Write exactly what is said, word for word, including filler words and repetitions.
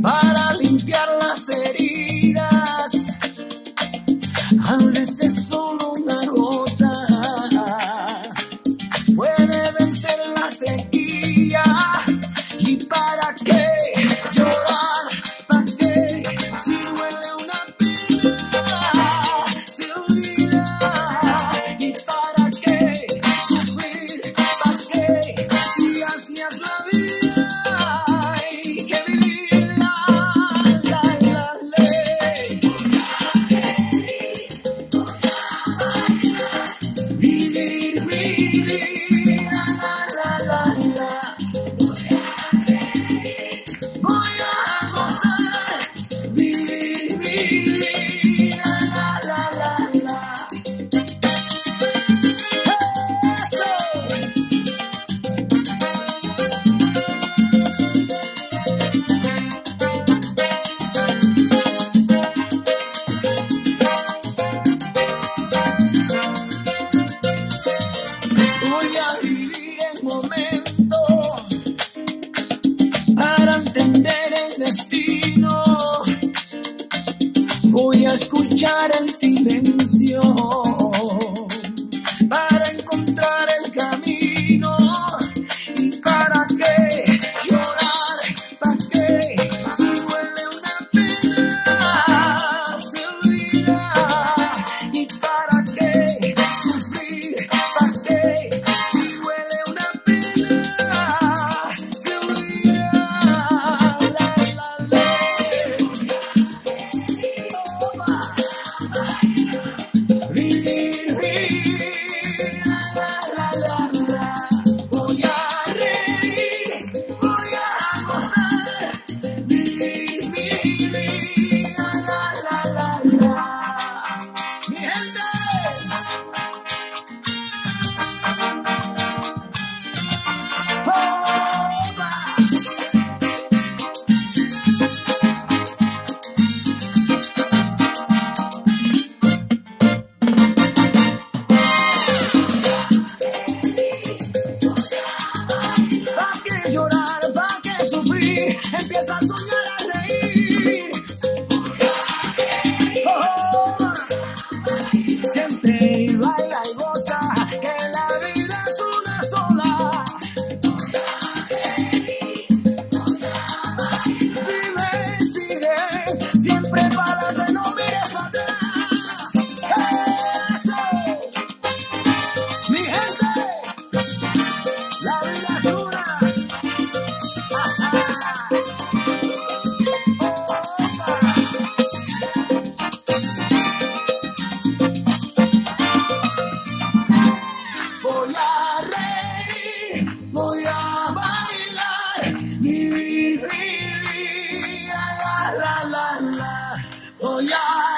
para limpiar las heridas. A veces solo una gota puede vencer la sequía. ¿Y para qué llorar? ¿Para qué? Si duele una pena, se olvida. ¿Y para qué sufrir? ¿Para qué? Si así es la vida, hay que vivirla, la, la ley. Vivir, vivir, la, la, la, la. Voy a gozar, vivir, vivir, la, la, la, la. Voy a vivir el momento para entender el destino. Voy a escuchar el silencio para encontrar el camino. ¿Y para qué llorar? ¿Para qué? Si duele una pena, se olvida. ¿Y para qué sufrir? ¿Para qué? Si duele una pena, se olvida. La, la, la. Vivir, vivir, la, la, la, la. Voy a reír, voy a gozar. Vivir, vivir, la, la, la, la. Mi gente. ¿Pa' qué llorar? ¿Pa' qué sufrir? Empieza a soñar, a reír. Oh, siente, baila y goza, que la vida es una sola. Vive, sigue, siempre para adelante, no mires para atrás. Eso. Mi gente, la vida es una. Voy a reír, voy a bailar, vivir, vivir, la, la, la, la. Voy a